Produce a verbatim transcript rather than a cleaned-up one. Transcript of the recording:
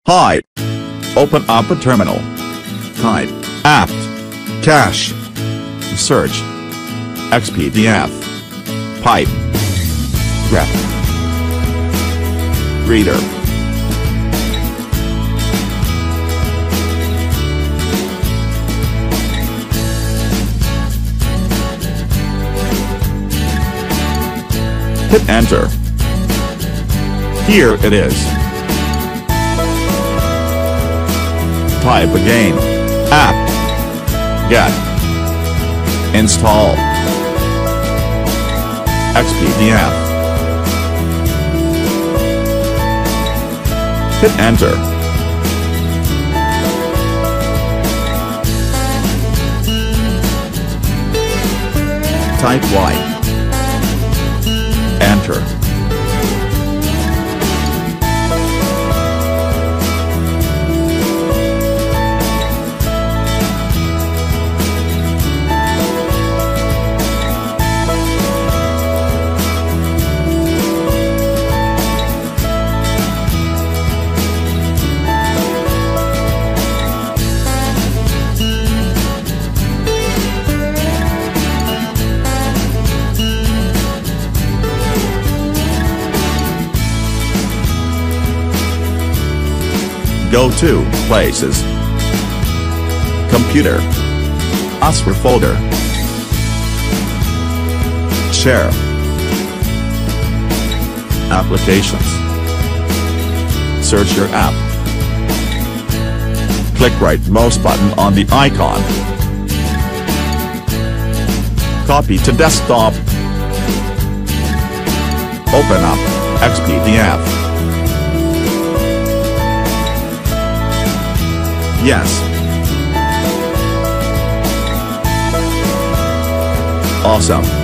Hide. Open up a terminal. Type apt cache. Search X P D F. Pipe. Grep. Reader. Hit enter. Here it is. Type again. Apt get install X P D F. Hit enter. Type Y. Enter. Go to Places. Computer. A S R folder. Share. Applications. Search your app. Click right mouse button on the icon. Copy to desktop. Open up X P D F. Yes. Awesome.